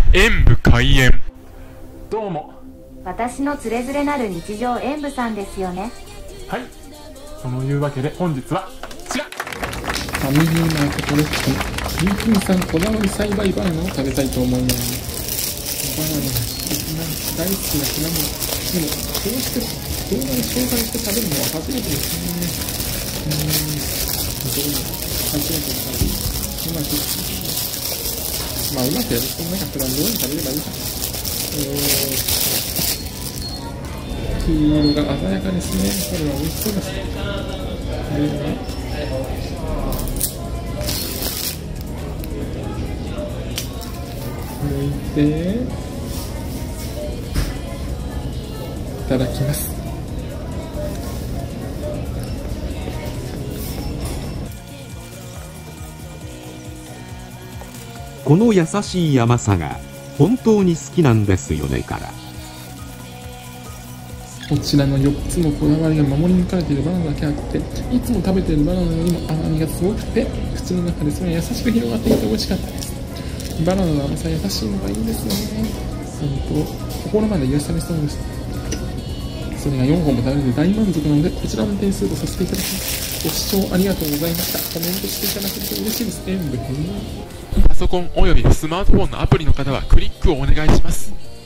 演武開演。どうも。 私のつれづれなる日常演武さんですよね。 はい。そのいうわけで本日はこちら。 ファミリーマーケットレストラン、新品産こだわり栽培バナナを食べたいと思います。バナナが大好きな果物。でも、こうして動画で紹介して食べるのは初めてですね。どうも、初めて食べる。うまくやるとなんか普段どうに食べればいいかな。黄色が鮮やかですね。これは美味しそうです。では抜いていただきます。 この優しい甘さが本当に好きなんですよねから。 こちらの4つのこだわりが守り抜かれているバナナだけあって、いつも食べているバナナよりも甘みがすごくて、口の中でそれが優しく広がっていて美味しかったです。バナナの甘さ優しいのがいいですよね。心まで癒されそうです。それが4本も食べれて大満足なので、こちらの点数とさせていただきます。ご視聴ありがとうございました。コメントしていただけると嬉しいです。演武編。 パソコンおよびスマートフォンのアプリの方はクリックをお願いします。